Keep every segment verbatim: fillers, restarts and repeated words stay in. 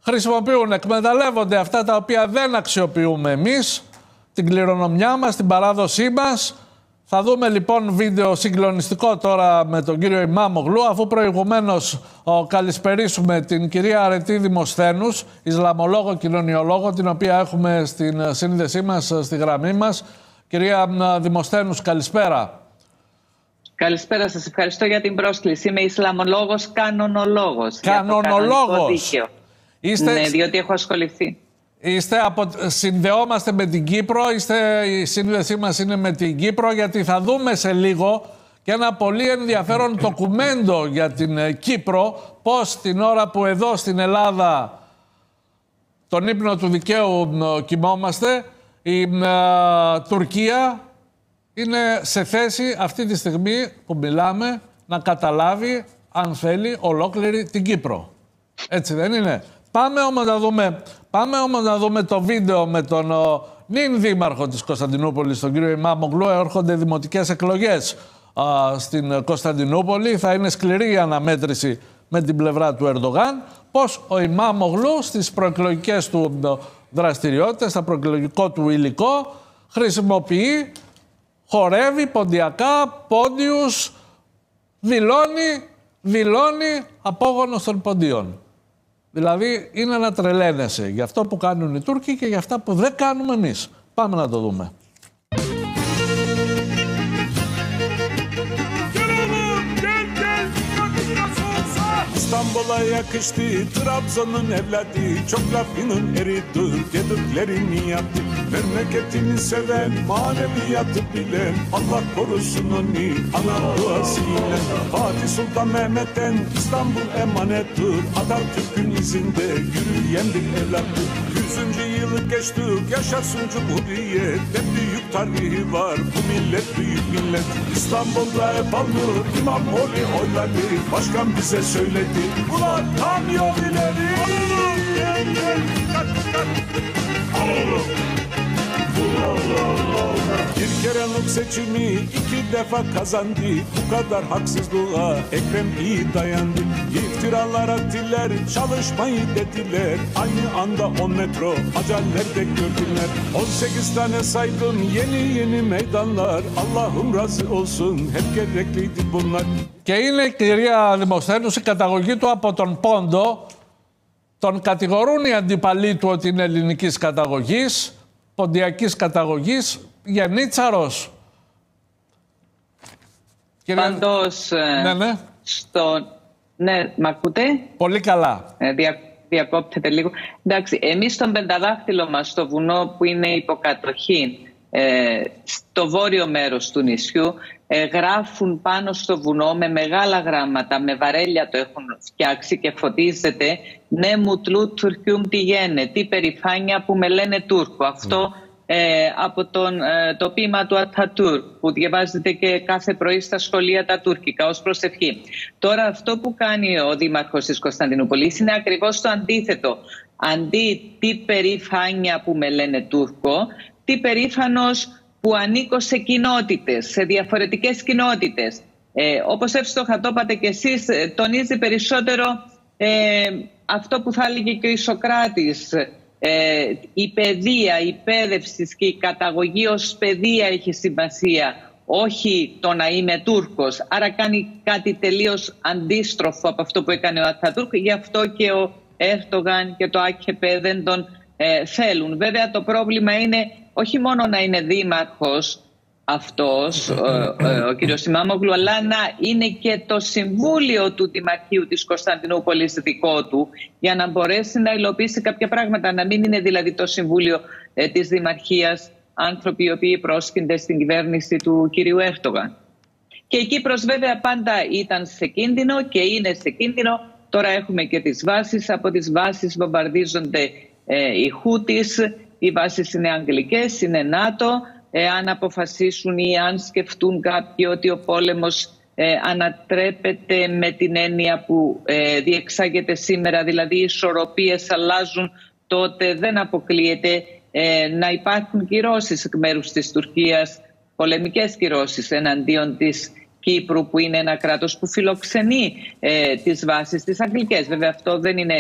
χρησιμοποιούν, εκμεταλλεύονται αυτά τα οποία δεν αξιοποιούμε εμείς, την κληρονομιά μας, την παράδοσή μας. Θα δούμε λοιπόν βίντεο συγκλονιστικό τώρα με τον κύριο Ιμάμογλου, αφού προηγουμένως ο, καλησπερίσουμε την κυρία Αρετή Δημοσθένους, Ισλαμολόγο, κοινωνιολόγο, την οποία έχουμε στην σύνδεσή μας, στη γραμμή μας. Κυρία Δημοσθένους, καλησπέρα. Καλησπέρα, σας ευχαριστώ για την πρόσκληση. Είμαι Ισλαμολόγος, κανονολόγος. Κανονολόγος. Είστε... Ναι, διότι έχω ασχοληθεί. Είστε από... Συνδεόμαστε με την Κύπρο, είστε... η σύνδεσή μας είναι με την Κύπρο, γιατί θα δούμε σε λίγο και ένα πολύ ενδιαφέρον ντοκουμέντο για την Κύπρο, πώς την ώρα που εδώ στην Ελλάδα τον ύπνο του δικαίου κοιμόμαστε, η uh, Τουρκία είναι σε θέση αυτή τη στιγμή που μιλάμε να καταλάβει, αν θέλει, ολόκληρη την Κύπρο. Έτσι δεν είναι? Πάμε όμως να δούμε, πάμε όμως να δούμε το βίντεο με τον ο, νυν δήμαρχο της Κωνσταντινούπολης, τον κύριο Ιμάμογλου. Έρχονται δημοτικές εκλογές α, στην Κωνσταντινούπολη. Θα είναι σκληρή η αναμέτρηση με την πλευρά του Ερντογάν. Πώς ο Ιμάμογλου στις προεκλογικές του δραστηριότητες, στα προεκλογικό του υλικό, χρησιμοποιεί, χορεύει ποντιακά, πόντιους, δηλώνει, δηλώνει απόγονος των ποντίων. Δηλαδή είναι να τρελαίνεσαι για αυτό που κάνουν οι Τούρκοι και για αυτά που δεν κάνουμε εμείς. Πάμε να το δούμε. İstanbul'a yakıştı, Trabzon'un evladı, çok lafının eridi, dediklerini yaptı. Memleketini seven, maneviyatı bilen, Allah korusun onu, ana duasıyla. Fatih Sultan Mehmet'ten İstanbul emanettir, Atatürk'ün izinde yürüyen bir evlattır. Yüzüncü yılı geçtik, yaşasın Cumhuriyet, ne büyük tarihi var, bu millet büyük millet. İstanbul'da hep alınır, İmamoğlu oyladı, başkan bize söyledi. Ulan tam yol ileri. Alalım, gel gel, dikkat dikkat. Alalım. Bir kere Nuh seçimi iki defa kazandı. Bu kadar haksızlığa Ekrem iyi dayandı. İftiralar attılar, çalışmayı dediler. Aynı anda on metro hacaller de gördüler. On sekiz tane saydım yeni yeni meydanlar. Allah'ım razı olsun, hep gerekliydi bunlar. Και είναι, κυρία Δημοσθένους, η καταγωγή του από τον Πόντο. Τον κατηγορούν οι αντιπαλοί του ότι είναι ελληνικής καταγωγής, ποντιακής καταγωγής, γεννήτσαρος. Πάντως, ναι, ναι. Στο... ναι, μ' ακούτε? Πολύ καλά. Ε, δια... Διακόπτεται λίγο. Εντάξει, εμείς στον Πενταδάχτυλο μας, στο βουνό που είναι υποκατοχή, ε, στο βόρειο μέρος του νησιού, ε, γράφουν πάνω στο βουνό με μεγάλα γράμματα, με βαρέλια το έχουν φτιάξει και φωτίζεται «Ναι μουτλού Τουρκιούμ τι γένε», τι περηφάνεια που με λένε Τούρκο. Αυτό ε, από τον, ε, το ποίημα του Ατατούρ που διαβάζεται και κάθε πρωί στα σχολεία τα τουρκικά ως προσευχή. Τώρα αυτό που κάνει ο Δήμαρχος της Κωνσταντινούπολης είναι ακριβώς το αντίθετο. Αντί τι περηφάνεια που με λένε Τούρκο, τι περήφανος που ανήκω σε κοινότητες, σε διαφορετικές κοινότητες. Ε, όπως εύστοχα το είπατε και εσείς, τονίζει περισσότερο ε, αυτό που θα έλεγε και ο Ισοκράτης. Ε, η παιδεία, η εκπαίδευση και η καταγωγή ως παιδεία έχει σημασία, όχι το να είμαι Τούρκος. Άρα κάνει κάτι τελείως αντίστροφο από αυτό που έκανε ο Ατατούρκ. Γι' αυτό και ο Έρντογαν και το ΑΚΕΠΕ δεν τον ε, θέλουν. Βέβαια το πρόβλημα είναι όχι μόνο να είναι δήμαρχος αυτός, ο, ο, ο κύριος Ιμάμογλου, αλλά να είναι και το συμβούλιο του Δημαρχείου της Κωνσταντινούπολης δικό του, για να μπορέσει να υλοποιήσει κάποια πράγματα. Να μην είναι δηλαδή το συμβούλιο ε, της Δημαρχίας άνθρωποι οι οποίοι πρόσκυνται στην κυβέρνηση του κυρίου Έρντογαν. Και η Κύπρος βέβαια πάντα ήταν σε κίνδυνο και είναι σε κίνδυνο. Τώρα έχουμε και τις βάσεις. Από τις βάσεις βομβαρδίζονται ε, οι Χούτις. Οι βάσεις είναι αγγλικές, είναι ΝΑΤΟ. Ε, αν αποφασίσουν ή αν σκεφτούν κάποιοι ότι ο πόλεμος ε, ανατρέπεται με την έννοια που ε, διεξάγεται σήμερα, δηλαδή οι ισορροπίες αλλάζουν, τότε δεν αποκλείεται ε, να υπάρχουν κυρώσεις εκ μέρους της Τουρκίας, πολεμικές κυρώσεις εναντίον της Κύπρου, που είναι ένα κράτος που φιλοξενεί ε, τις βάσεις τις αγγλικές. Βέβαια αυτό δεν είναι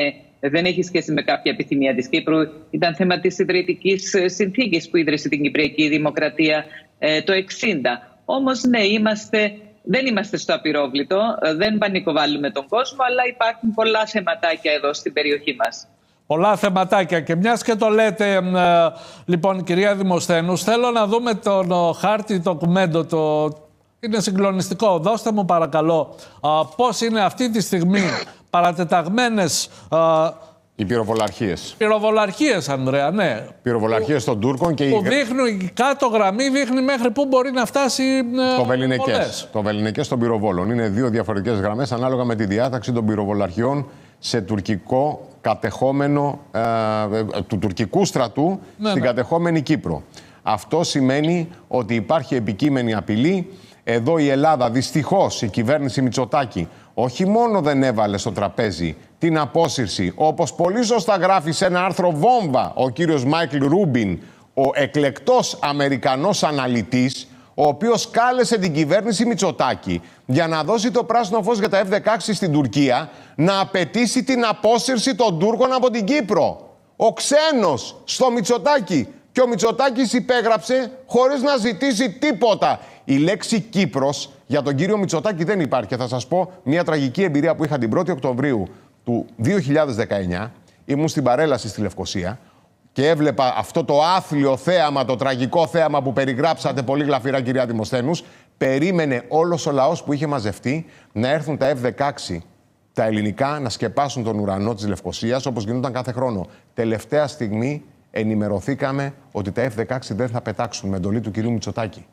δεν έχει σχέση με κάποια επιθυμία της Κύπρου. Ήταν θέμα της ιδρυτικής συνθήκης που ίδρυσε την Κυπριακή Δημοκρατία ε, το εξήντα. Όμως ναι, είμαστε, δεν είμαστε στο απειρόβλητο, δεν πανικοβάλλουμε τον κόσμο, αλλά υπάρχουν πολλά θεματάκια εδώ στην περιοχή μας. Πολλά θεματάκια και μιας και το λέτε, ε, λοιπόν, κυρία Δημοσθένους, θέλω να δούμε τον ο, χάρτη, το κουμέντο, το... είναι συγκλονιστικό. Δώστε μου παρακαλώ α, πώς είναι αυτή τη στιγμή παρατεταγμένες... Α, οι πυροβολαρχίες. Πυροβολαρχίες, Ανδρέα, ναι. Πυροβολαρχίες των Τούρκων και που οι... δείχνουν κάτω γραμμή, δείχνει μέχρι πού μπορεί να φτάσει ε, το βεληνικές. Το βεληνικές των πυροβόλων. Είναι δύο διαφορετικές γραμμές ανάλογα με τη διάταξη των πυροβολαρχιών σε τουρκικό κατεχόμενο, ε, του τουρκικού στρατού ναι, στην ναι. κατεχόμενη Κύπρο. Αυτό σημαίνει ότι υπάρχει επικείμενη απειλή. Εδώ η Ελλάδα, δυστυχώς, η κυβέρνηση Μητσοτάκη, όχι μόνο δεν έβαλε στο τραπέζι την απόσυρση, όπως πολύ σωστά γράφει σε ένα άρθρο βόμβα ο κύριος Μάικλ Ρούμπιν, ο εκλεκτός Αμερικανός αναλυτής, ο οποίος κάλεσε την κυβέρνηση Μητσοτάκη για να δώσει το πράσινο φως για τα εφ δεκαέξι στην Τουρκία, να απαιτήσει την απόσυρση των Τούρκων από την Κύπρο. Ο ξένος στο Μητσοτάκη. Και ο Μητσοτάκης υπέγραψε χωρίς να ζητήσει τίποτα. Η λέξη Κύπρος για τον κύριο Μητσοτάκη δεν υπάρχει. Και θα σας πω μια τραγική εμπειρία που είχα την πρώτη Οκτωβρίου του δύο χιλιάδες δεκαεννιά. Ήμουν στην παρέλαση στη Λευκοσία και έβλεπα αυτό το άθλιο θέαμα, το τραγικό θέαμα που περιγράψατε πολύ γλαφυρά, κυρία Δημοσθένους. Περίμενε όλος ο λαός που είχε μαζευτεί να έρθουν τα εφ δεκαέξι, τα ελληνικά, να σκεπάσουν τον ουρανό της Λευκοσίας, όπως γινόταν κάθε χρόνο. Τελευταία στιγμή ενημερωθήκαμε ότι τα εφ δεκαέξι δεν θα πετάξουν με εντολή του κυρίου Μητσοτάκη.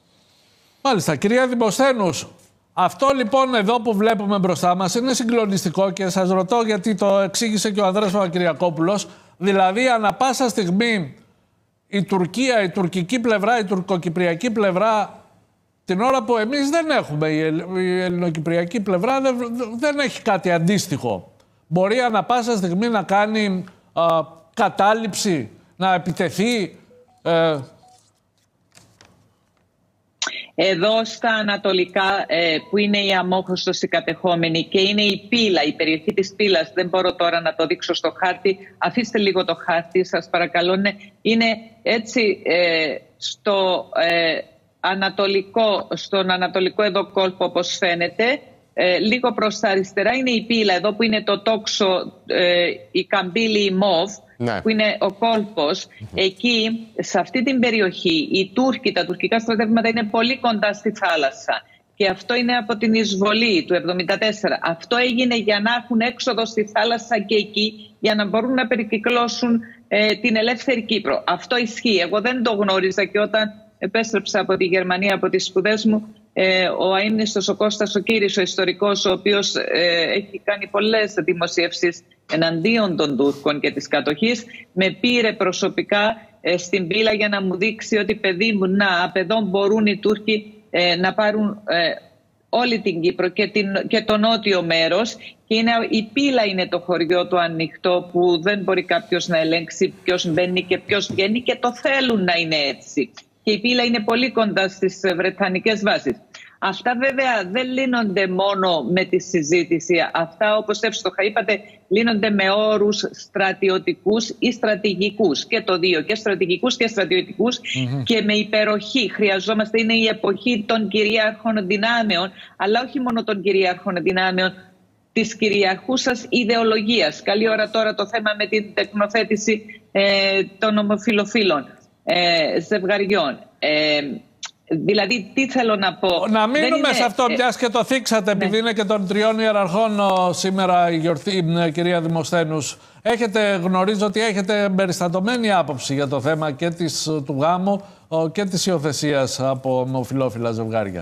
Μάλιστα, κυρία Δημοσθένους, αυτό λοιπόν εδώ που βλέπουμε μπροστά μας είναι συγκλονιστικό και σας ρωτώ γιατί το εξήγησε και ο Ανδρέας Παπακυριακόπουλος. Δηλαδή, ανά πάσα στιγμή η Τουρκία, η τουρκική πλευρά, η τουρκοκυπριακή πλευρά, την ώρα που εμείς δεν έχουμε, η, ελ, η ελληνοκυπριακή πλευρά δεν, δεν έχει κάτι αντίστοιχο. Μπορεί ανά πάσα στιγμή να κάνει α, κατάληψη, να επιτεθεί... Ε, Εδώ στα ανατολικά ε, που είναι η Αμόχωστος η κατεχόμενη και είναι η Πύλα, η περιοχή της Πύλας, δεν μπορώ τώρα να το δείξω στο χάρτη, αφήστε λίγο το χάρτη σας παρακαλώ, ναι. Είναι έτσι ε, στο, ε, ανατολικό, στον ανατολικό εδώ κόλπο όπως φαίνεται, ε, λίγο προς τα αριστερά είναι η Πύλα, εδώ που είναι το τόξο, ε, η Καμπύλη, η Μόβ, ναι. που είναι ο κόλπος. Mm-hmm. Εκεί, σε αυτή την περιοχή, οι Τούρκοι, τα τουρκικά στρατεύματα είναι πολύ κοντά στη θάλασσα. Και αυτό είναι από την εισβολή του εβδομήντα τέσσερα. Αυτό έγινε για να έχουν έξοδο στη θάλασσα και εκεί, για να μπορούν να περικυκλώσουν ε, την ελεύθερη Κύπρο. Αυτό ισχύει. Εγώ δεν το γνώριζα και όταν επέστρεψα από τη Γερμανία, από τις σπουδές μου, ε, ο αείμνηστος ο Κώστας ο Κύρις, ο ιστορικός, ο οποίος ε, έχει κάνει πολλές δημοσιεύσεις εναντίον των Τούρκων και της κατοχής, με πήρε προσωπικά ε, στην Πύλα για να μου δείξει ότι παιδί μου, να, απ' εδώ μπορούν οι Τούρκοι ε, να πάρουν ε, όλη την Κύπρο και, την, και το νότιο μέρος. Και είναι, η Πύλα είναι το χωριό το ανοιχτό που δεν μπορεί κάποιος να ελέγξει ποιος μπαίνει και ποιος βγαίνει και το θέλουν να είναι έτσι. Και η Πύλα είναι πολύ κοντά στις βρετανικές βάσεις. Αυτά βέβαια δεν λύνονται μόνο με τη συζήτηση. Αυτά, όπως εύστοχα είπατε, λύνονται με όρους στρατιωτικούς ή στρατηγικούς. Και το δύο, και στρατηγικούς και στρατιωτικούς mm-hmm. και με υπεροχή. Χρειαζόμαστε, είναι η εποχή των κυρίαρχων δυνάμεων, αλλά όχι μόνο των κυρίαρχων δυνάμεων, της κυριαρχούσας ιδεολογίας. Καλή ώρα τώρα το θέμα με την τεκνοθέτηση ε, των ομοφυλοφίλων ε, ζευγαριών. Ε, Δηλαδή, τι θέλω να πω. Να μείνουμε είναι... σε αυτό, μιας και το θίξατε, ναι. επειδή είναι και των τριών ιεραρχών σήμερα η γιορτή, κυρία Δημοσθένους. Έχετε, γνωρίζω ότι έχετε εμπεριστατωμένη άποψη για το θέμα και της, του γάμου και της υιοθεσίας από ομοφυλόφιλα ζευγάρια.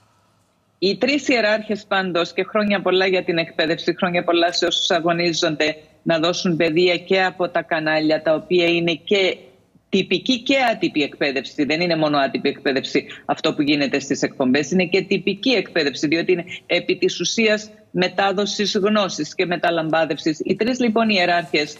Οι τρεις ιεράρχες πάντως, και χρόνια πολλά για την εκπαίδευση, χρόνια πολλά σε όσους αγωνίζονται να δώσουν παιδεία και από τα κανάλια, τα οποία είναι και τυπική και άτυπη εκπαίδευση. Δεν είναι μόνο άτυπη εκπαίδευση αυτό που γίνεται στις εκπομπές, είναι και τυπική εκπαίδευση, διότι είναι επί της ουσίας μετάδοσης γνώσης και μεταλαμπάδευσης. Οι τρεις λοιπόν ιεράρχες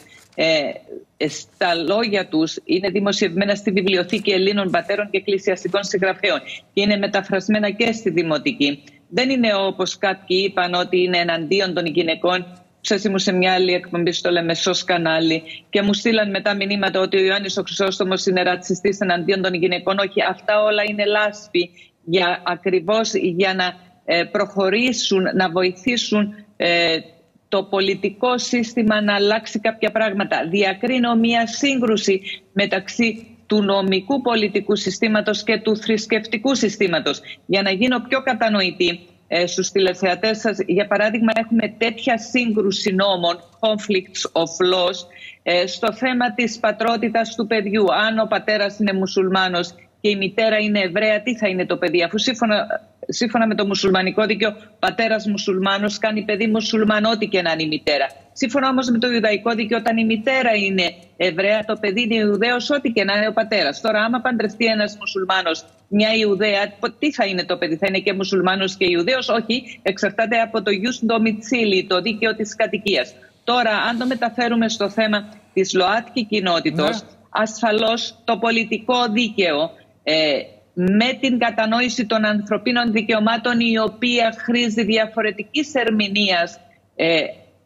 ε, στα λόγια τους είναι δημοσιευμένα στη Βιβλιοθήκη Ελλήνων Πατέρων και Εκκλησιαστικών Συγγραφέων και είναι μεταφρασμένα και στη Δημοτική. Δεν είναι όπως κάποιοι είπαν ότι είναι εναντίον των γυναικών Σας ήμουν σε μια άλλη εκπομπή στο Λεμεσός κανάλι και μου στείλαν μετά μηνύματα ότι ο Ιωάννης ο Χρυσόστομος είναι ρατσιστής εναντίον των γυναικών. Όχι, αυτά όλα είναι λάσπη για, ακριβώς για να ε, προχωρήσουν, να βοηθήσουν ε, το πολιτικό σύστημα να αλλάξει κάποια πράγματα. Διακρίνω μια σύγκρουση μεταξύ του νομικού πολιτικού συστήματος και του θρησκευτικού συστήματος. Για να γίνω πιο κατανοητή ε, στους τηλεθεατές σας, για παράδειγμα έχουμε τέτοια σύγκρουση νόμων, conflicts of laws, ε, στο θέμα της πατρότητας του παιδιού. Αν ο πατέρας είναι μουσουλμάνος και η μητέρα είναι Εβραία, τι θα είναι το παιδί? Αφού σύμφωνα, σύμφωνα με το μουσουλμανικό δίκαιο, πατέρας μουσουλμάνος κάνει παιδί μουσουλμανό, ό,τι και να είναι η μητέρα. Σύμφωνα όμως με το Ιουδαϊκό δίκαιο, όταν η μητέρα είναι Εβραία, το παιδί είναι Ιουδαίος, ό,τι και να είναι ο πατέρας. Τώρα, άμα παντρευτεί ένας μουσουλμάνος μια Ιουδαία, τι θα είναι το παιδί? Θα είναι και μουσουλμάνος και Ιουδαίος? Όχι, εξαρτάται από το ius domicilii, το δίκαιο της κατοικίας. Τώρα, αν το μεταφέρουμε στο θέμα της ΛΟΑΤΚΙ κοινότητος, ναι, ασφαλώς το πολιτικό δίκαιο, ε, με την κατανόηση των ανθρωπίνων δικαιωμάτων, η οποία χρήζει διαφορετικής ερμηνείας ε,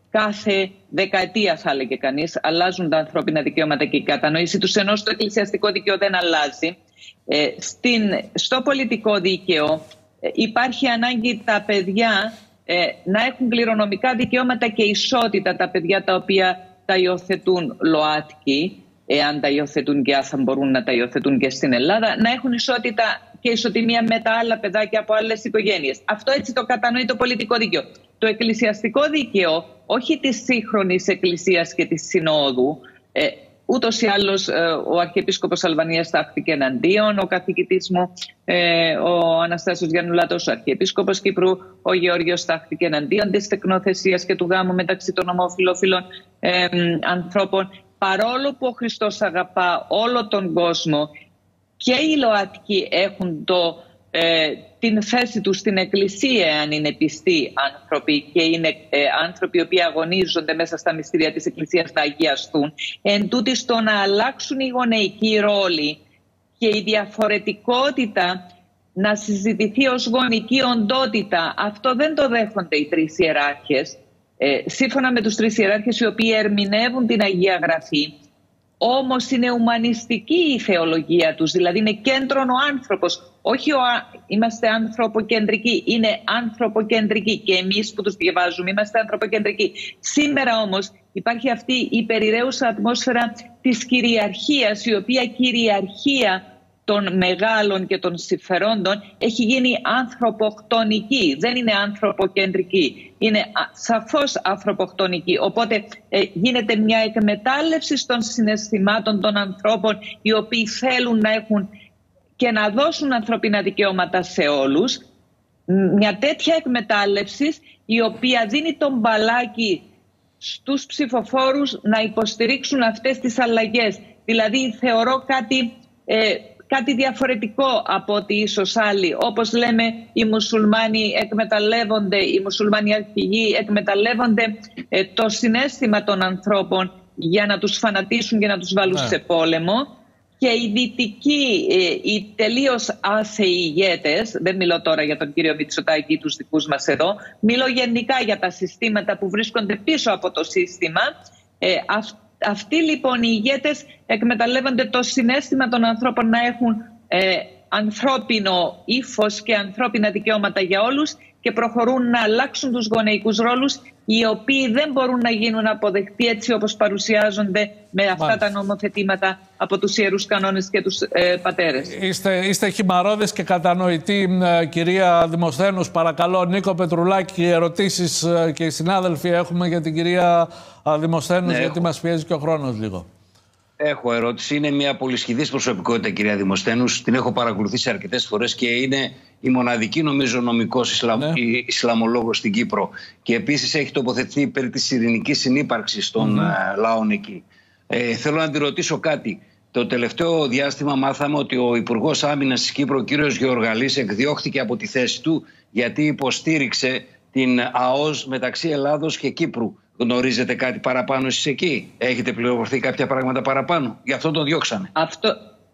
κάθε δεκαετία, θα έλεγε κανείς, αλλάζουν τα ανθρώπινα δικαιώματα και η κατανόηση τους, ενώ στο εκκλησιαστικό δίκαιο δεν αλλάζει. Ε, στην, στο πολιτικό δίκαιο ε, υπάρχει ανάγκη τα παιδιά ε, να έχουν κληρονομικά δικαιώματα και ισότητα, τα παιδιά τα οποία τα υιοθετούν ΛΟΑΤΚΙ, εάν τα υιοθετούν και αν θα μπορούν να τα υιοθετούν και στην Ελλάδα, να έχουν ισότητα και ισοτιμία με τα άλλα παιδάκια από άλλες οικογένειες. Αυτό έτσι το κατανοεί το πολιτικό δίκαιο. Το εκκλησιαστικό δίκαιο, όχι της σύγχρονης εκκλησίας και της συνόδου, ε, ούτως ή άλλως ε, ο Αρχιεπίσκοπος Αλβανίας τάχθηκε εναντίον, ο καθηγητής μου, ε, ο Αναστάσιος Γιαννουλάτος, ο Αρχιεπίσκοπος Κύπρου, ο Γεώργιος τάχθηκε εναντίον της τεκνοθεσίας και του γάμου μεταξύ των ομοφυλόφιλων ε, ανθρώπων. Παρόλο που ο Χριστός αγαπά όλο τον κόσμο, και οι ΛΟΑΤΚΙ έχουν το, ε, την θέση τους στην Εκκλησία, αν είναι πιστοί άνθρωποι και είναι ε, άνθρωποι οι οποίοι αγωνίζονται μέσα στα μυστήρια της Εκκλησίας να αγιαστούν. Εν τούτοις, το να αλλάξουν οι γονεϊκοί ρόλοι και η διαφορετικότητα να συζητηθεί ως γονική οντότητα, αυτό δεν το δέχονται οι τρεις ιεράρχες. Ε, σύμφωνα με τους τρεις ιεράρχες, οι οποίοι ερμηνεύουν την Αγία Γραφή, όμως είναι ουμανιστική η θεολογία τους, δηλαδή είναι κέντρον ο άνθρωπος. Όχι ο, είμαστε ανθρωποκεντρικοί, είναι ανθρωποκεντρικοί και εμείς που τους διαβάζουμε είμαστε ανθρωποκεντρικοί. Σήμερα όμως υπάρχει αυτή η περιραίουσα ατμόσφαιρα της κυριαρχίας, η οποία κυριαρχία των μεγάλων και των συμφερόντων έχει γίνει ανθρωποκτονική, δεν είναι ανθρωποκεντρική, είναι σαφώς ανθρωποκτονική. Οπότε ε, γίνεται μια εκμετάλλευση των συναισθημάτων των ανθρώπων, οι οποίοι θέλουν να έχουν και να δώσουν ανθρωπίνα δικαιώματα σε όλους. Μια τέτοια εκμετάλλευση η οποία δίνει τον μπαλάκι στους ψηφοφόρους να υποστηρίξουν αυτές τις αλλαγές. Δηλαδή θεωρώ κάτι... Ε, Κάτι διαφορετικό από ότι ίσως άλλοι. Όπως λέμε, οι μουσουλμάνοι εκμεταλλεύονται, οι μουσουλμάνοι αρχηγοί εκμεταλλεύονται ε, το συναίσθημα των ανθρώπων για να τους φανατίσουν και να τους βάλουν, ναι, σε πόλεμο. Και οι δυτικοί, ε, οι τελείως άθεοι ηγέτες, δεν μιλώ τώρα για τον κύριο Μητσοτάκη ή τους δικούς μας εδώ, μιλώ γενικά για τα συστήματα που βρίσκονται πίσω από το σύστημα. Ε, Αυτοί λοιπόν οι ηγέτες εκμεταλλεύονται το συναίσθημα των ανθρώπων να έχουν ε, ανθρώπινο ύφος και ανθρώπινα δικαιώματα για όλους και προχωρούν να αλλάξουν τους γονεϊκούς ρόλους, οι οποίοι δεν μπορούν να γίνουν αποδεκτοί έτσι όπως παρουσιάζονται με αυτά, μάλιστα, τα νομοθετήματα από τους ιερούς κανόνες και τους ε, πατέρες. Είστε, είστε χυμαρώδες και κατανοητοί, ε, κυρία Δημοσθένους. Παρακαλώ, Νίκο Πετρουλάκη, ερωτήσεις ε, και οι συνάδελφοι έχουμε για την κυρία ε, Δημοσθένους, ναι, γιατί έχω. Μας πιέζει και ο χρόνος λίγο. Έχω ερώτηση. Είναι μια πολυσχηδής προσωπικότητα, κυρία Δημοσθένους. Την έχω παρακολουθήσει αρκετές φορές και είναι η μοναδική, νομίζω, νομικός Ισλαμ... ναι. Ισλαμολόγος στην Κύπρο. Και επίσης έχει τοποθετηθεί περί της ειρηνικής συνύπαρξης των mm-hmm. λαών εκεί. Ε, θέλω να τη ρωτήσω κάτι. Το τελευταίο διάστημα μάθαμε ότι ο Υπουργός Άμυνας της Κύπρου, ο κύριος Γεωργαλής, εκδιώχθηκε από τη θέση του γιατί υποστήριξε την ΑΟΣ μεταξύ Ελλάδος και Κύπρου. Γνωρίζετε κάτι παραπάνω εσείς εκεί? Έχετε πληροφορηθεί κάποια πράγματα παραπάνω? Γι' αυτό τον διώξανε. Αυτό,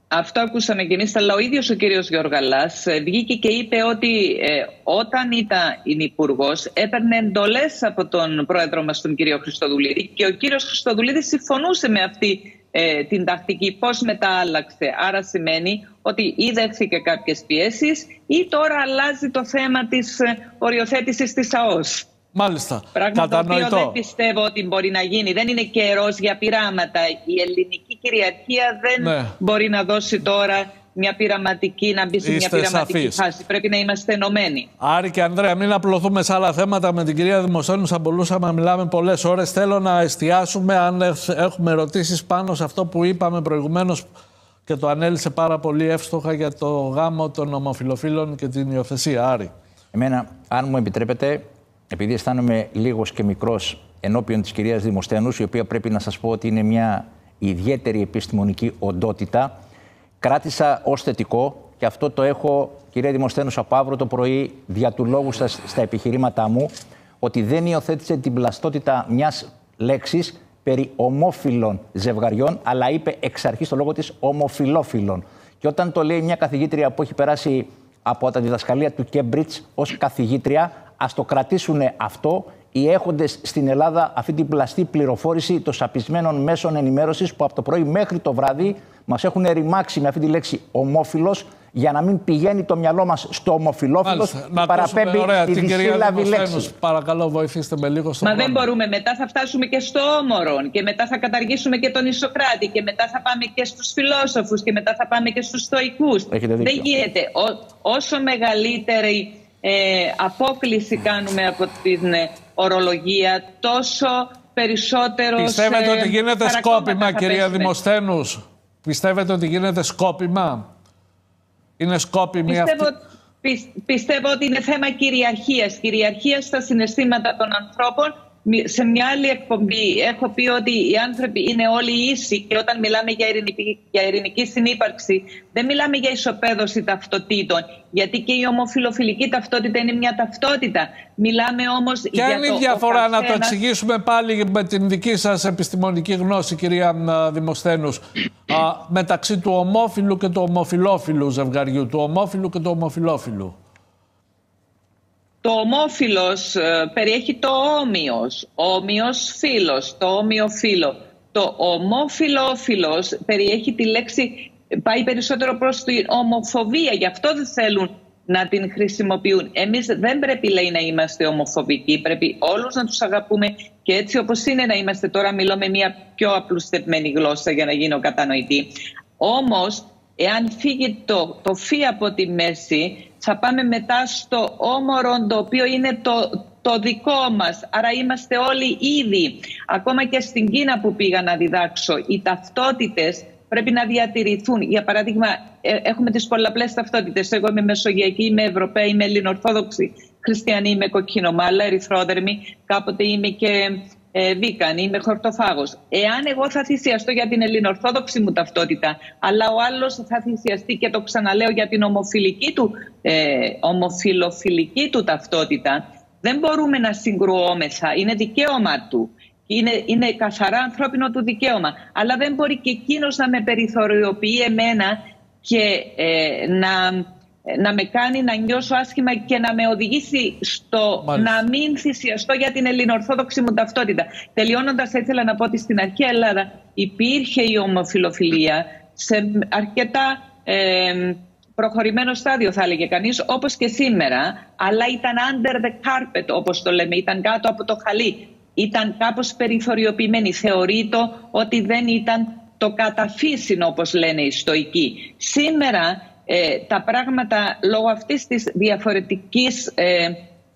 Αυτό ακούσαμε και εμείς, αλλά ο ίδιος ο κύριος Γιοργαλάς βγήκε και είπε ότι ε, όταν ήταν υπουργός έπαιρνε εντολές από τον πρόεδρο μας, τον κύριο Χριστοδουλίδη, και ο κύριος Χριστοδουλίδης συμφωνούσε με αυτή ε, την τακτική. Πώς μετά άλλαξε? Άρα σημαίνει ότι ή δέχθηκε κάποιες πιέσεις ή τώρα αλλάζει το θέμα της ε, οριοθέτησης της ΑΟΣ. Μάλιστα. Πράγμα το οποίο δεν πιστεύω ότι μπορεί να γίνει. Δεν είναι καιρός για πειράματα. Η ελληνική κυριαρχία δεν ναι. μπορεί να δώσει τώρα μια πειραματική, να μπει σε μια πειραματική σαφείς. φάση. Πρέπει να είμαστε ενωμένοι. Άρη και Ανδρέα, μην απλωθούμε σε άλλα θέματα. Με την κυρία Δημοσθένου θα μπορούσαμε να μιλάμε πολλές ώρες. Θέλω να εστιάσουμε, αν έχουμε ερωτήσεις, πάνω σε αυτό που είπαμε προηγουμένως και το ανέλησε πάρα πολύ εύστοχα για το γάμο των ομοφυλοφίλων και την υιοθεσία. Άρη. Εμένα, αν μου επιτρέπετε, επειδή αισθάνομαι λίγος και μικρός ενώπιον της κυρίας Δημοσθένους, η οποία πρέπει να σας πω ότι είναι μια ιδιαίτερη επιστημονική οντότητα, κράτησα ως θετικό, και αυτό το έχω, κυρία Δημοσθένους, από αύριο το πρωί δια του λόγου στα, στα επιχειρήματά μου, ότι δεν υιοθέτησε την πλαστότητα μιας λέξης περί ομόφυλων ζευγαριών, αλλά είπε εξ αρχής το λόγο της ομοφυλόφιλων. Και όταν το λέει μια καθηγήτρια που έχει περάσει από τα διδασκαλία του Cambridge ως καθηγήτρια, ας το κρατήσουν αυτό οι έχοντες στην Ελλάδα αυτή την πλαστή πληροφόρηση των σαπισμένων μέσων ενημέρωσης που από το πρωί μέχρι το βράδυ μας έχουν ρημάξει με αυτή τη λέξη ομόφυλος, για να μην πηγαίνει το μυαλό μας στο ομοφυλόφιλος και παραπέμπει τη δυσύλλαβη λέξη. Παρακαλώ, βοηθήστε με λίγο στο Μα πράγμα. δεν μπορούμε. Μετά θα φτάσουμε και στο όμορον και μετά θα καταργήσουμε και τον Ισοκράτη και μετά θα πάμε και στους φιλόσοφους και μετά θα πάμε και στους στοικούς. Δεν γίνεται. Ό, όσο μεγαλύτερη ε, απόκληση κάνουμε από την ε, ορολογία, τόσο περισσότερο. Πιστεύετε ε, ότι γίνεται σκόπιμα, κυρία Δημοσθένους? Πιστεύετε ότι γίνεται σκόπιμα? Είναι σκόπιμη πιστεύω, αυτή? πι, πιστεύω ότι είναι θέμα κυριαρχίας. Κυριαρχίας στα συναισθήματα των ανθρώπων. Σε μια άλλη εκπομπή έχω πει ότι οι άνθρωποι είναι όλοι ίσοι και όταν μιλάμε για ειρηνική, για ειρηνική συνύπαρξη δεν μιλάμε για ισοπαίδωση ταυτοτήτων, γιατί και η ομοφυλοφιλική ταυτότητα είναι μια ταυτότητα. Μιλάμε όμως για το... Ποια είναι η διαφορά, καθένας... να το εξηγήσουμε πάλι με την δική σας επιστημονική γνώση, κυρία Δημοσθένους, α, μεταξύ του ομόφυλου και του ομοφυλόφιλου ζευγαριού, του ομόφυλου και του ομοφυλόφιλου? Το ομόφυλος ε, περιέχει το όμοιος, όμοιος φίλος, το όμοιο φύλο. Το ομόφυλόφιλος περιέχει τη λέξη, πάει περισσότερο προς την ομοφοβία, γι' αυτό δεν θέλουν να την χρησιμοποιούν. Εμείς δεν πρέπει, λέει, να είμαστε ομοφοβικοί, πρέπει όλους να τους αγαπούμε και έτσι όπως είναι να είμαστε τώρα. Μιλώ με μια πιο απλουστευμένη γλώσσα για να γίνω κατανοητή. Όμως, εάν φύγει το, το φύ από τη μέση, θα πάμε μετά στο όμορον, το οποίο είναι το, το δικό μας. Άρα είμαστε όλοι ίδιοι. Ακόμα και στην Κίνα που πήγα να διδάξω, οι ταυτότητες πρέπει να διατηρηθούν. Για παράδειγμα, έχουμε τις πολλαπλές ταυτότητες. Εγώ είμαι Μεσογειακή, είμαι Ευρωπαίη, είμαι Ελληνοορθόδοξη Χριστιανή, είμαι κοκκινομάλα, ερυθρόδερμη, κάποτε είμαι και ε, βίκανη, είμαι χορτοφάγος. Εάν εγώ θα θυσιαστώ για την ελληνοορθόδοξη μου ταυτότητα, αλλά ο άλλος θα θυσιαστεί, και το ξαναλέω, για την ομοφιλική του, ε, ομοφιλοφιλική του ταυτότητα, δεν μπορούμε να συγκρουόμεθα. Είναι δικαίωμα του. Είναι, είναι καθαρά ανθρώπινο του δικαίωμα. Αλλά δεν μπορεί και εκείνος να με περιθωριοποιεί εμένα και ε, να, να με κάνει να νιώσω άσχημα και να με οδηγήσει στο Μάλιστα. να μην θυσιαστώ για την ελληνοορθόδοξη μου ταυτότητα. Τελειώνοντας, ήθελα να πω ότι στην αρχαία Ελλάδα υπήρχε η ομοφιλοφιλία σε αρκετά ε, προχωρημένο στάδιο, θα έλεγε κανείς, όπως και σήμερα, αλλά ήταν under the carpet, όπως το λέμε, ήταν κάτω από το χαλί. Ήταν κάπως περιθωριοποιημένη. Θεωρείται ότι δεν ήταν το καταφύσιν, όπως λένε οι στοικοί. Σήμερα ε, τα πράγματα, λόγω αυτής της διαφορετικής, ε,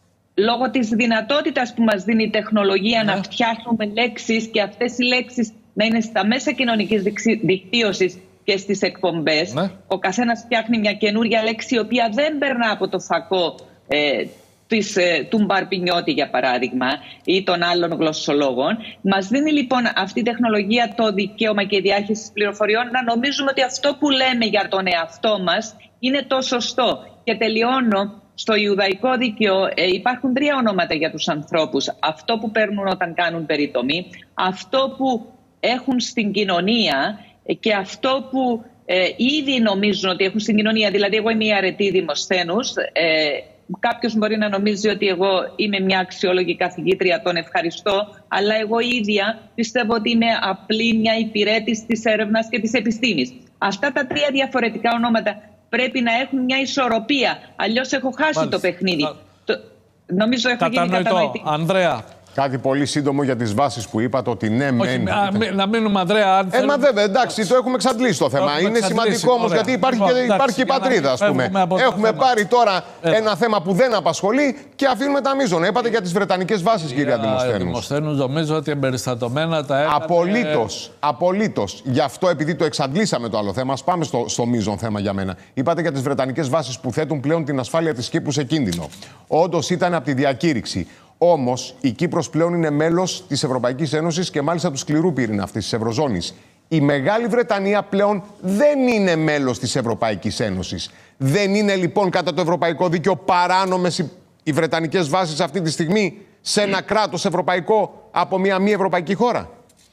λόγω της δυνατότητας που μας δίνει η τεχνολογία ναι. να φτιάχνουμε λέξεις και αυτές οι λέξεις να είναι στα μέσα κοινωνικής δικτύωσης και στις εκπομπές, ναι. ο καθένας φτιάχνει μια καινούρια λέξη η οποία δεν περνά από το φακό ε, Της, του Μπαρπινιώτη, για παράδειγμα, ή των άλλων γλωσσολόγων. Μας δίνει λοιπόν αυτή η τεχνολογία το δικαίωμα και η διάχυση πληροφοριών να νομίζουμε ότι αυτό που λέμε για τον εαυτό μας είναι το σωστό. Και τελειώνω. Στο Ιουδαϊκό δίκαιο ε, υπάρχουν τρία ονόματα για τους ανθρώπους. Αυτό που παίρνουν όταν κάνουν περιτομή, αυτό που έχουν στην κοινωνία και αυτό που Ε, ήδη νομίζουν ότι έχουν συγκοινωνία. Δηλαδή, εγώ είμαι η αρετή Δημοσθένους. Ε, Κάποιος μπορεί να νομίζει ότι εγώ είμαι μια αξιόλογη καθηγήτρια, τον ευχαριστώ, αλλά εγώ ίδια πιστεύω ότι είμαι απλή μια υπηρέτης της έρευνας και της επιστήμης. Αυτά τα τρία διαφορετικά ονόματα πρέπει να έχουν μια ισορροπία. Αλλιώς έχω χάσει Μάλιστα. το παιχνίδι. Α... Το... Νομίζω έχω γίνει κατανοητή. Ανδρέα. Κάτι πολύ σύντομο για τις βάσεις που είπατε ότι ναι, Όχι, μεν. Α, μη, να μείνουμε, Ανδρέα. Αν ε, μα βέβαια, εντάξει, το έχουμε εξαντλήσει το θέμα. Είναι σημαντικό όμως γιατί υπάρχει, και, υπάρχει και η πατρίδα, ας πούμε. Έχουμε πάρει τώρα Έλα. ένα θέμα που δεν απασχολεί και αφήνουμε τα μείζωνα. Είπατε για τις βρετανικές βάσεις, κυρία Δημοσθένους. Δημοσθένους, νομίζω ότι εμπεριστατωμένα τα έκανε. Απολύτως. Απολύτως. Γι' αυτό, επειδή το εξαντλήσαμε το άλλο θέμα, ας πάμε στο, στο μείζον θέμα για μένα. Είπατε για τις βρετανικές βάσεις που θέτουν πλέον την ασφάλεια της Κύπρου σε κίνδυνο. Όντως ήταν από τη διακήρυξη. Όμως, η Κύπρος πλέον είναι μέλος της Ευρωπαϊκής Ένωσης και μάλιστα του σκληρού πυρήνα αυτής της Ευρωζώνης. Η Μεγάλη Βρετανία πλέον δεν είναι μέλος της Ευρωπαϊκής Ένωσης. Δεν είναι λοιπόν κατά το ευρωπαϊκό δίκαιο παράνομες οι, οι βρετανικές βάσεις αυτή τη στιγμή σε ένα κράτος ευρωπαϊκό από μια μη ευρωπαϊκή χώρα?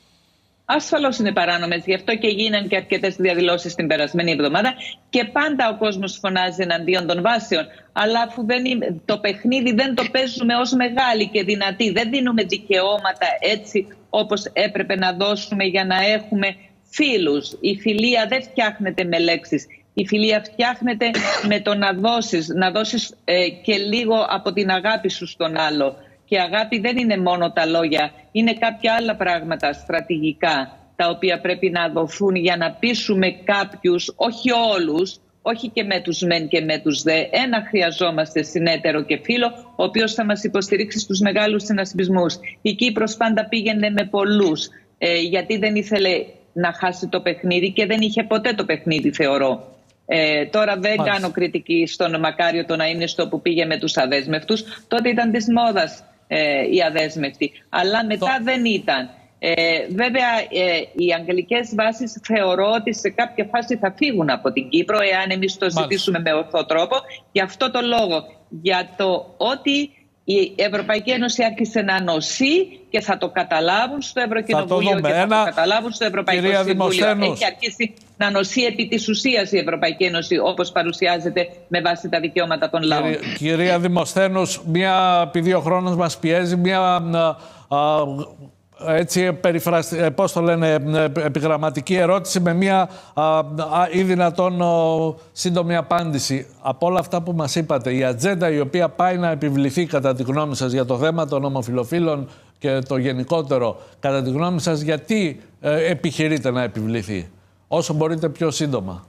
Ασφαλώς είναι παράνομες. Γι' αυτό και γίναν και αρκετές διαδηλώσεις την περασμένη εβδομάδα και πάντα ο κόσμος φωνάζει εναντίον των βάσεων. Αλλά αφού δεν είναι, το παιχνίδι δεν το παίζουμε ως μεγάλη και δυνατή, δεν δίνουμε δικαιώματα έτσι όπως έπρεπε να δώσουμε για να έχουμε φίλους. Η φιλία δεν φτιάχνεται με λέξεις. Η φιλία φτιάχνεται με το να δώσεις, να δώσεις ε, και λίγο από την αγάπη σου στον άλλο. Και αγάπη δεν είναι μόνο τα λόγια, είναι κάποια άλλα πράγματα στρατηγικά τα οποία πρέπει να δοθούν για να πείσουμε κάποιους, όχι όλους, όχι και με τους μεν και με τους δε. Ένα χρειαζόμαστε συνέτερο και φίλο, ο οποίος θα μας υποστηρίξει στους μεγάλους συνασπισμούς. Η Κύπρος πάντα πήγαινε με πολλούς, ε, γιατί δεν ήθελε να χάσει το παιχνίδι και δεν είχε ποτέ το παιχνίδι, θεωρώ. Ε, τώρα δεν Μάλιστα. κάνω κριτική στον Μακάριο το να είναι στο που πήγε με τους αδέσμευτους. Τότε ήταν της μόδας ε, οι αδέσμευτοι. Αλλά μετά το... δεν ήταν. Ε, βέβαια, ε, οι αγγλικές βάσεις θεωρώ ότι σε κάποια φάση θα φύγουν από την Κύπρο εάν εμείς το ζητήσουμε Μάλιστα. με ορθό τρόπο. Γι' αυτό το λόγο. Για το ότι η Ευρωπαϊκή Ένωση άρχισε να νοσεί και θα το καταλάβουν στο Ευρωκοινοβούλιο και θα Ένα... το καταλάβουν στο Ευρωπαϊκό Συμβούλιο. Έχει αρχίσει να νοσεί επί της ουσίας η Ευρωπαϊκή Ένωση όπως παρουσιάζεται με βάση τα δικαιώματα των λαών. Κυρία, κυρία Δημοσθένους, μια, επειδή ο χρόνος μας πιέζει, μια α, α, έτσι, περιφραστη, πώς το λένε, επιγραμματική ερώτηση με μια α, α, ή δυνατόν α, σύντομη απάντηση. Από όλα αυτά που μας είπατε, η ατζέντα η οποία πάει να επιβληθεί κατά τη γνώμη σας για το θέμα των ομοφυλοφίλων και το γενικότερο, κατά τη γνώμη σας, γιατί ε, επιχειρείτε να επιβληθεί? Όσο μπορείτε πιο σύντομα.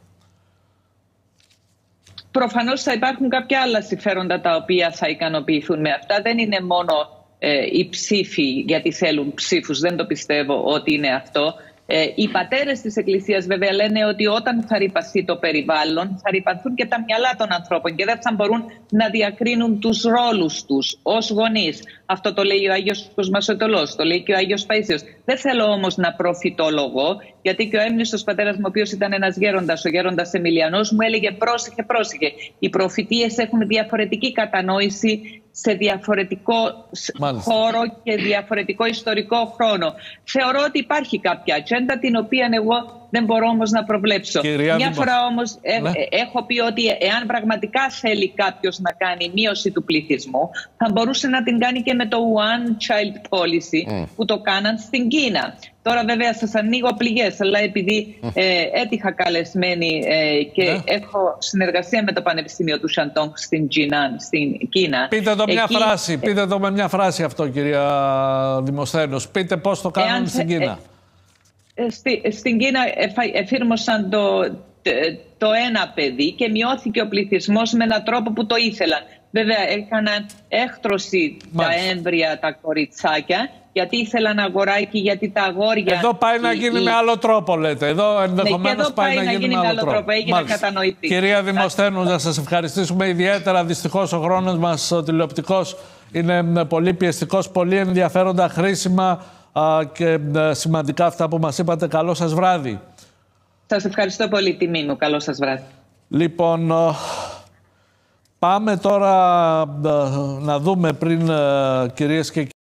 Προφανώς θα υπάρχουν κάποια άλλα συμφέροντα τα οποία θα ικανοποιηθούν με αυτά. Δεν είναι μόνο ε, οι ψήφοι γιατί θέλουν ψήφους. Δεν το πιστεύω ότι είναι αυτό. Ε, οι πατέρες της Εκκλησίας βέβαια λένε ότι όταν θα ρυπαθεί το περιβάλλον θα ρυπαθούν και τα μυαλά των ανθρώπων και δεν θα μπορούν να διακρίνουν τους ρόλους τους ως γονείς. Αυτό το λέει ο Άγιος Κοσμασοτολός, το λέει και ο Άγιος Παΐσιος. Δεν θέλω όμως να προφητολογώ, γιατί και ο έμνηστος πατέρας μου, ο οποίος ήταν ένας γέροντας, ο γέροντας Εμιλιανός, μου έλεγε πρόσεχε, πρόσεχε. Οι προφητείες έχουν διαφορετική κατανόηση σε διαφορετικό Μάλιστα. χώρο και διαφορετικό ιστορικό χρόνο. Θεωρώ ότι υπάρχει κάποια ατζέντα την οποία εγώ δεν μπορώ όμως να προβλέψω. Κυρία Μια Δημο... φορά όμως ναι. ε, έχω πει ότι εάν πραγματικά θέλει κάποιος να κάνει μείωση του πληθυσμού θα μπορούσε να την κάνει και με το One Child Policy mm. που το κάναν στην Κίνα. Τώρα βέβαια σας ανοίγω πληγές, αλλά επειδή ε, έτυχα καλεσμένη ε, και ναι. έχω συνεργασία με το Πανεπιστήμιο του Σαντόγκ στην, στην Κίνα. Πείτε το μια Εκεί... φράση, πείτε το με μια φράση αυτό, κυρία Δημοσθένους. Πείτε πώς το κάνουν Εάν... στην Κίνα. Ε, ε, στη, στην Κίνα εφήρμοσαν το, το ένα παιδί και μειώθηκε ο πληθυσμός με έναν τρόπο που το ήθελαν. Βέβαια έκαναν έκτρωση Μάλιστα. τα έμβρια, τα κοριτσάκια, γιατί ήθελαν αγοράκι, γιατί τα αγόρια... Εδώ πάει να γίνει η... με άλλο τρόπο, λέτε. Εδώ ενδεχομένως ναι, εδώ πάει, πάει να γίνει, γίνει με άλλο τρόπο. τρόπο. Έγινε κατανοητή. Κυρία Δημοσθένου, να σας ευχαριστήσουμε ιδιαίτερα. Δυστυχώς ο χρόνος μας, ο τηλεοπτικός, είναι πολύ πιεστικός, πολύ ενδιαφέροντα, χρήσιμα α, και α, σημαντικά αυτά που μας είπατε. Καλό σας βράδυ. Σας ευχαριστώ πολύ, τιμή μου. Καλό σας βράδυ. Λοιπόν... Πάμε τώρα να δούμε πριν, κυρίες και κύριοι.